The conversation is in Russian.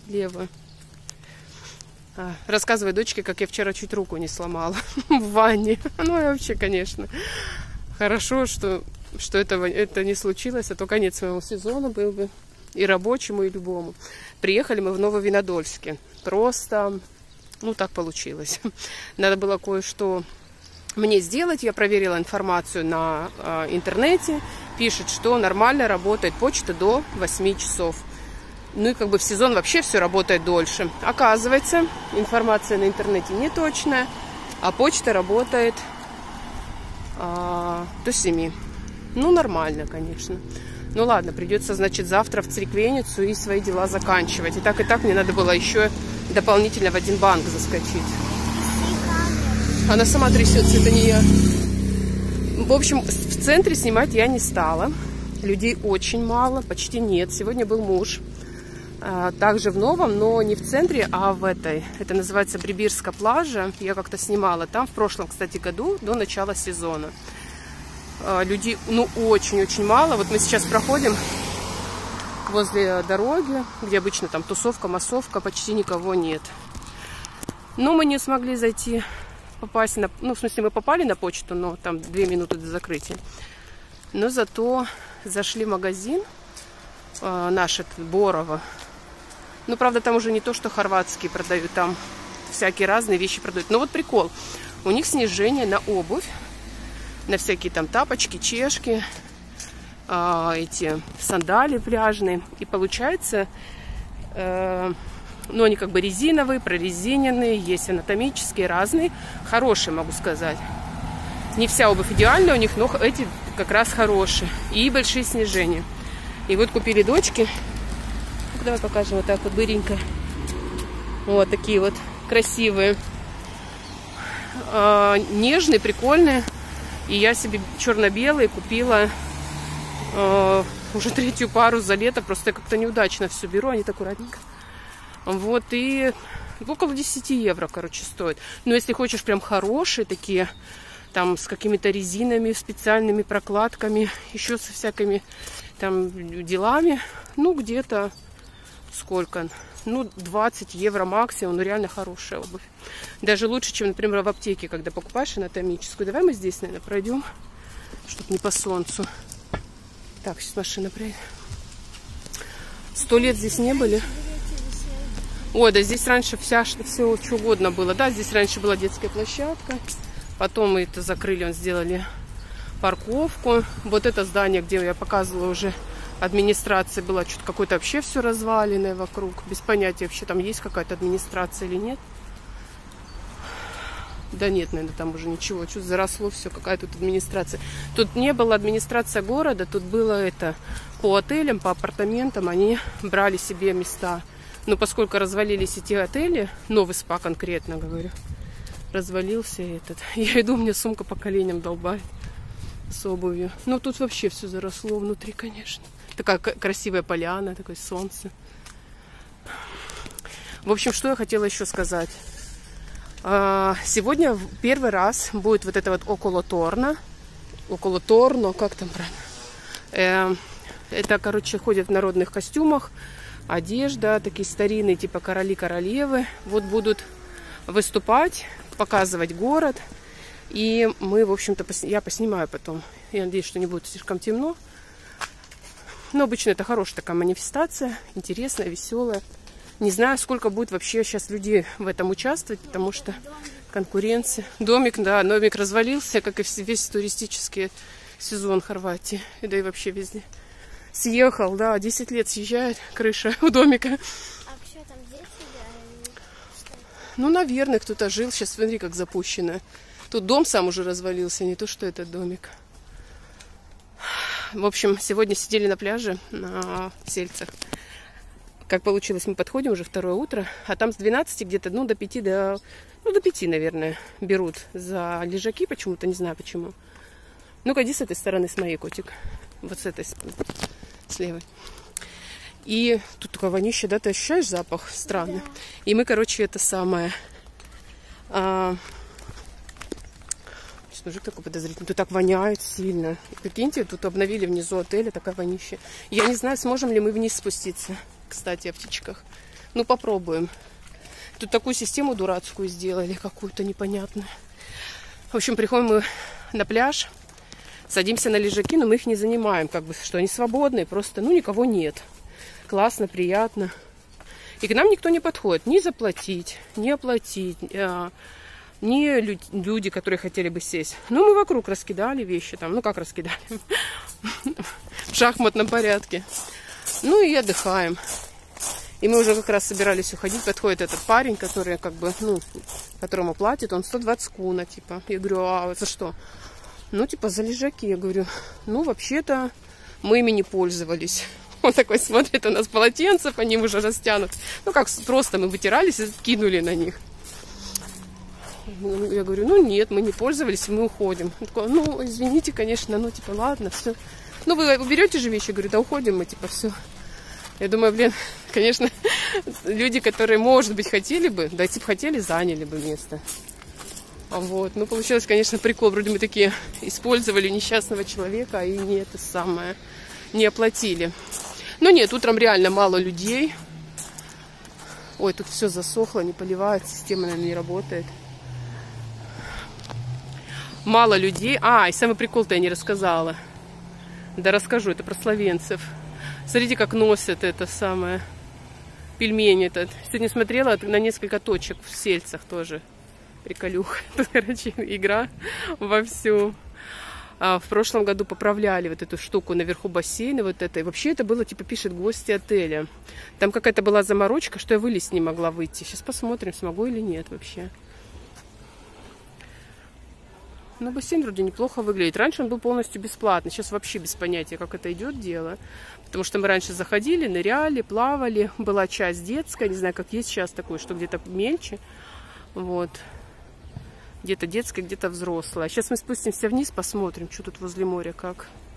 левую. Рассказываю дочке, как я вчера чуть руку не сломала в ванне. Ну и вообще, конечно, хорошо, что это не случилось, а то конец своего сезона был бы и рабочему, и любому. Приехали мы в Нововинодольске. Просто, ну так получилось. Надо было кое-что мне сделать. Я проверила информацию на интернете. Пишет, что нормально работает почта до 8 часов. Ну и как бы в сезон вообще все работает дольше. Оказывается, информация на интернете не точная, а почта работает до 7. Ну нормально, конечно. Ну ладно, придется, значит, завтра в Церквеницу и свои дела заканчивать. И так мне надо было еще дополнительно в один банк заскочить. Она сама трясется, это не я. В общем, в центре снимать я не стала. Людей очень мало, почти нет. Сегодня был муж. Также в Новом, но не в центре, а в этой. Это называется Брибирская плажа. Я как-то снимала там в прошлом, кстати, году, до начала сезона. Людей, ну, очень-очень мало. Вот мы сейчас проходим возле дороги, где обычно там тусовка, массовка, почти никого нет. Но мы не смогли зайти, попасть на... Ну, в смысле, мы попали на почту, но там 2 минуты до закрытия. Но зато зашли в магазин наш, этот, Борово. Ну, правда, там уже не то, что хорватские продают, там всякие разные вещи продают. Но вот прикол, у них снижение на обувь, на всякие там тапочки, чешки, эти сандали пляжные. И получается, ну, они как бы резиновые, прорезиненные, есть анатомические, разные. Хорошие, могу сказать. Не вся обувь идеальная у них, но эти как раз хорошие. И большие снижения. И вот купили дочки. Давай покажем вот так вот быренько. Вот такие вот красивые. Нежные, прикольные. И я себе черно-белые купила уже 3-ю пару за лето. Просто я как-то неудачно все беру. Они так аккуратненько. Вот, и около 10 евро, короче, стоит. Но если хочешь прям хорошие такие, там с какими-то резинами, специальными прокладками, еще со всякими там делами, ну, где-то сколько? Ну, 20 евро максимум, но реально хорошая обувь. Даже лучше, чем, например, в аптеке, когда покупаешь анатомическую. Давай мы здесь, наверное, пройдем, чтобы не по солнцу. Так, сейчас машина проедет. 100 лет здесь не были. Ой, да здесь раньше все что угодно было. Да, здесь раньше была детская площадка. Потом мы это закрыли, сделали парковку. Вот это здание, где я показывала уже, администрация была, что-то какое-то вообще все разваленное вокруг. Без понятия вообще, там есть какая-то администрация или нет. Да нет, наверное, там уже ничего. Что-то заросло все, какая тут администрация. Тут не было администрация города, тут было это по отелям, по апартаментам. Они брали себе места. Но поскольку развалились эти отели, новый СПА конкретно говорю, развалился этот. Я иду, у меня сумка по коленям долбает с обувью. Но тут вообще все заросло внутри, конечно. Такая красивая поляна, такое солнце. В общем, что я хотела еще сказать. Сегодня первый раз будет вот это вот около Торно, как там правильно? Это, короче, ходят в народных костюмах. Одежда, такие старинные, типа короли-королевы. Вот будут выступать, показывать город. И мы, в общем-то, я поснимаю потом. Я надеюсь, что не будет слишком темно. Но обычно это хорошая такая манифестация. Интересная, веселая. Не знаю, сколько будет вообще сейчас людей в этом участвовать, потому что конкуренция. Домик, да, домик развалился, как и весь туристический сезон Хорватии. И да и вообще везде. Съехал, да, 10 лет съезжает крыша у домика. А что там, дети, да? Ну, наверное, кто-то жил. Сейчас смотри, как запущено. Тут дом сам уже развалился, не то, что этот домик. В общем, сегодня сидели на пляже на Сельцах. Как получилось, мы подходим уже 2-е утро, а там с 12 где-то, ну, до 5, до 5, наверное, берут за лежаки почему-то, не знаю почему. Ну-ка, иди с этой стороны, с моей, котик. Вот с этой, с левой. И тут такое вонище, да, ты ощущаешь запах странный? Да. И мы, короче, это самое... Мужик такой подозрительный. Тут так воняет сильно. Прикиньте, тут обновили внизу отеля, такая вонища. Я не знаю, сможем ли мы вниз спуститься. кстати, о птичках. Ну, попробуем. Тут такую систему дурацкую сделали, какую-то непонятную. В общем, приходим мы на пляж, садимся на лежаки, но мы их не занимаем, как бы, что они свободные, просто, ну, никого нет. Классно, приятно. И к нам никто не подходит, ни заплатить, ни оплатить, ни люди, которые хотели бы сесть. Ну, мы вокруг раскидали вещи там, ну, как раскидали? В шахматном порядке. Ну, и отдыхаем. И мы уже как раз собирались уходить, подходит этот парень, который, как бы, ну, которому платит, он 120 куна, типа. Я говорю, а за что? Ну, типа, за лежаки. Я говорю, ну, вообще-то мы ими не пользовались. Он такой смотрит, у нас полотенца, по ним уже растянут. Ну, как просто мы вытирались и кинули на них. Я говорю, ну, нет, мы не пользовались, мы уходим. Он такой, ну, извините, конечно, ну, типа, ладно, все. Ну, вы уберете же вещи? Я говорю, да уходим мы, типа, все. Я думаю, блин, конечно, люди, которые, может быть, хотели бы, да, если бы хотели, заняли бы место. Вот, ну, получилось, конечно, прикол. Вроде мы такие использовали несчастного человека, и не это самое, не оплатили. Но нет, утром реально мало людей. Ой, тут все засохло, не поливает, система, наверное, не работает. Мало людей. А, и самый прикол-то я не рассказала. Да расскажу, это про словенцев. Смотрите, как носят это самое пельмени этот. Сегодня смотрела на несколько точек в Сельцах тоже. Приколюха. Тут, короче, игра вовсю. В прошлом году поправляли вот эту штуку наверху бассейна, вот это. И вообще это было, типа, пишет гости отеля. Там какая-то была заморочка, что я вылезть не могла выйти. Сейчас посмотрим, смогу или нет вообще. Но бассейн вроде неплохо выглядит. Раньше он был полностью бесплатный. Сейчас вообще без понятия, как это идет дело. Потому что мы раньше заходили, ныряли, плавали. Была часть детская. Не знаю, как есть сейчас такое, что где-то мельче. Вот. Где-то детская, где-то взрослая. Сейчас мы спустимся вниз, посмотрим, что тут возле моря как.